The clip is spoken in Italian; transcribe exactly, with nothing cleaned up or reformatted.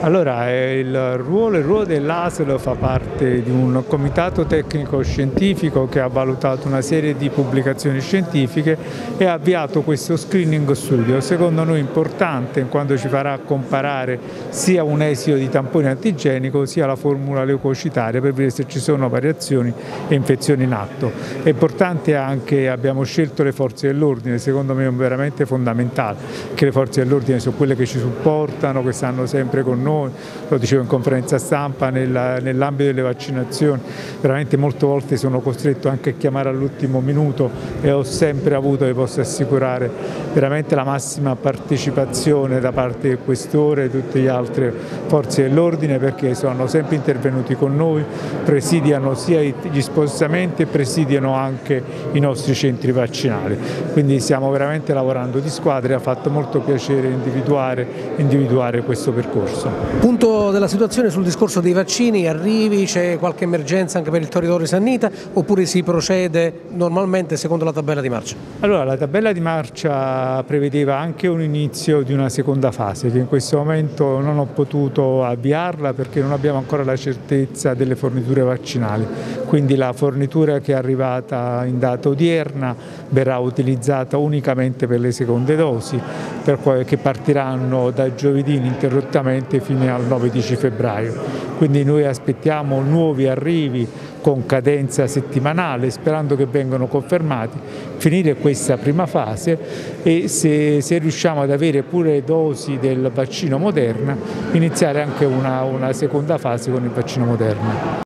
Allora, eh, il ruolo, il ruolo dell'A S L fa parte di un comitato tecnico scientifico che ha valutato una serie di pubblicazioni scientifiche e ha avviato questo screening studio, secondo noi importante in quanto ci farà comparare sia un esito di tampone antigenico sia la formula leucocitaria per vedere se ci sono variazioni e infezioni in atto. È importante anche, abbiamo scelto le forze dell'ordine, secondo me è veramente fondamentale, che le forze dell'ordine sono quelle che ci supportano, che stanno sempre con noi. Lo dicevo in conferenza stampa, nell'ambito delle vaccinazioni veramente molte volte sono costretto anche a chiamare all'ultimo minuto e ho sempre avuto, vi posso assicurare, veramente la massima partecipazione da parte del questore e tutte le altre forze dell'ordine, perché sono sempre intervenuti con noi, presidiano sia gli spostamenti e presidiano anche i nostri centri vaccinali, quindi stiamo veramente lavorando di squadra e ha fatto molto piacere individuare, individuare questo percorso. Punto della situazione sul discorso dei vaccini, arrivi, c'è qualche emergenza anche per il territorio Sannita oppure si procede normalmente secondo la tabella di marcia? Allora, la tabella di marcia prevedeva anche un inizio di una seconda fase che in questo momento non ho potuto avviarla perché non abbiamo ancora la certezza delle forniture vaccinali, quindi la fornitura che è arrivata in data odierna verrà utilizzata unicamente per le seconde dosi, per cui, che partiranno da giovedì ininterrottamente fino al nove dieci febbraio, quindi noi aspettiamo nuovi arrivi con cadenza settimanale sperando che vengano confermati, finire questa prima fase e se, se riusciamo ad avere pure dosi del vaccino Moderna iniziare anche una, una seconda fase con il vaccino Moderna.